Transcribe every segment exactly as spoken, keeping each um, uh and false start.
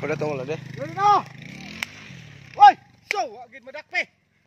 Pada tong lah deh. Yun no. Hoy, so agad madakpe.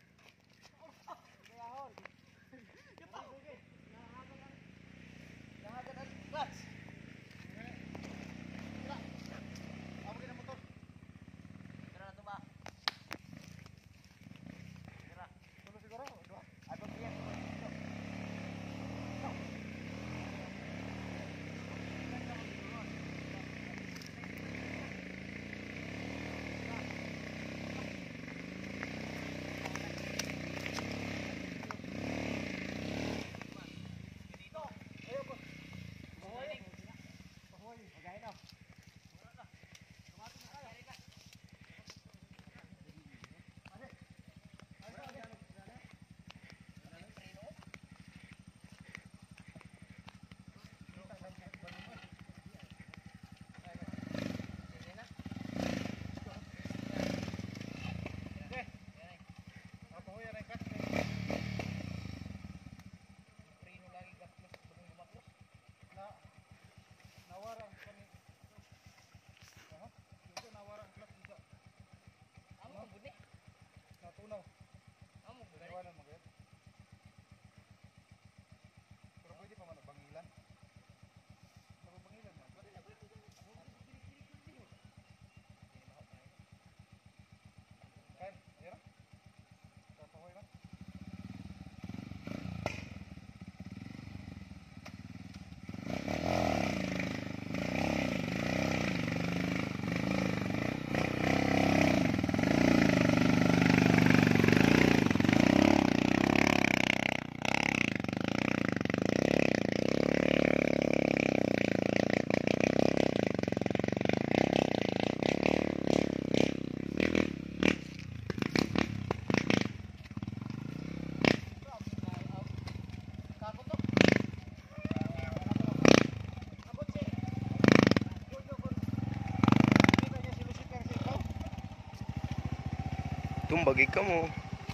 Tumbagi kamu.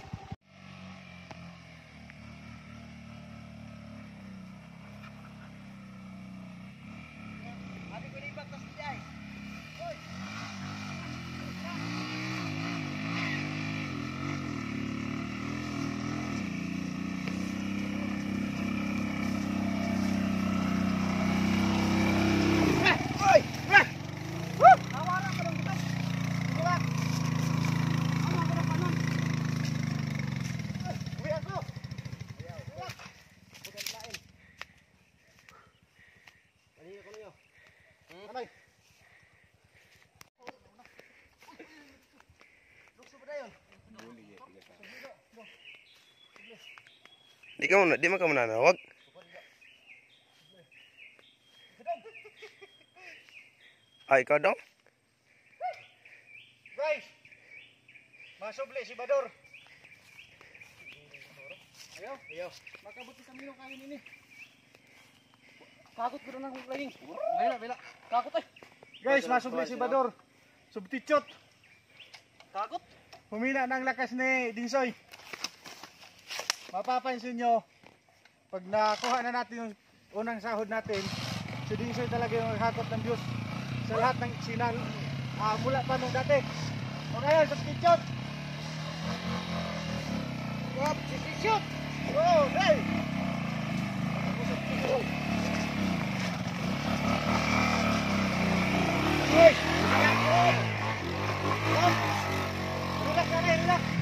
Di kamu di mana kamu nanawag? Ay ka dong? Guys, masubli si Bador. Ayo, ayo. Makabuti sa minong kain ini. Kakot ko na ng laging. Bela, bela. Kakot eh. Guys, masubli si Bador. Substitute. Kakot. Humina ng lakas ni Dingsoy. Mapapansin nyo, pag nakuha na natin yung unang sahod natin, si Dingsoy talaga yung hakot ng views sa lahat ng sinal uh, mula pa nung dati. O ngayon, substitute! Substitute! Oh, hey! Hey! Relax ka na, relax!